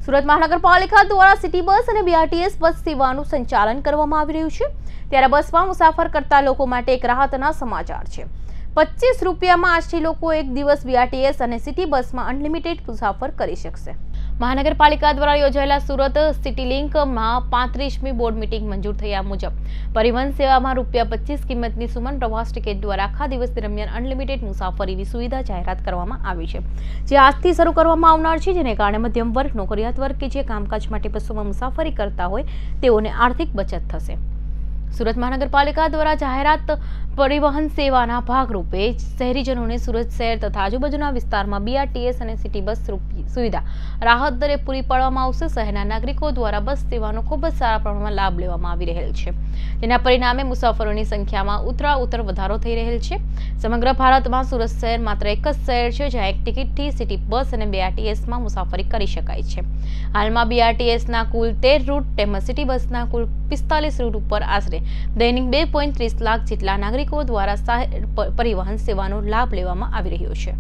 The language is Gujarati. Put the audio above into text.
સુરત મહાનગરપાલિકા દ્વારા સિટી બસ અને બીઆરટીએસ બસ સેવાનું સંચાલન કરવામાં આવી રહ્યું છે। ત્યારે બસમાં મુસાફર કરતા લોકો માટે એક રાહતના સમાચાર છે। 25 રૂપિયામાં આજથી લોકો એક દિવસ બીઆરટીએસ અને સિટી બસમાં અનલિમિટેડ મુસાફર કરી શકશે। મહાનગરપાલિકા દ્વારા યોજાયેલા સુરત સિટી લિંકમાં 35મી બોર્ડ મીટિંગ મંજૂર થયા મુજબ પરિવહન સેવામાં ₹25 કિંમતની સુમન પ્રવાસ ટિકિટ દ્વારા આખા દિવસ દરમિયાન અનલિમિટેડ મુસાફરીની સુવિધા જાહેરાત કરવામાં આવી છે, જે આજથી શરૂ કરવામાં આવનાર છે, જેને કારણે મધ્યમ વર્ગ, નોકરિયાત વર્ગ કે જે કામકાજ માટે બસોમાં મુસાફરી કરતા હોય તેઓને આર્થિક બચત થશે। સુરત મહાનગરપાલિકા દ્વારા જાહેરાત પરિવહન સેવાના ભાગરૂપે શહેરીજનોને સુરત શહેર તથા આજુબાજુના વિસ્તારમાં બીઆરટીએસ અને સિટી બસ સુવિધા રાહત દરે પૂરી પાડવામાં આવશે। શહેરના નાગરિકો દ્વારા બસ સેવાનો ખૂબ જ સારા પ્રમાણમાં લાભ લેવામાં આવી રહેલ છે, જેના પરિણામે મુસાફરોની સંખ્યામાં ઉત્તરોત્તર વધારો થઈ રહેલ છે। સમગ્ર ભારતમાં સુરત શહેર માત્ર એક જ શહેર છે જ્યાં એક ટિકિટથી સિટી બસ અને બીઆરટીએસમાં મુસાફરી કરી શકાય છે। હાલમાં બીઆરટીએસના કુલ 13 રૂટ તેમજ સિટી બસના કુલ 45 રૂટ ઉપર આશરે દૈનિક 2.30 લાખ જેટલા નાગરિકો દ્વારા પરિવહન સેવાનો લાભ લેવામાં આવી રહ્યો છે।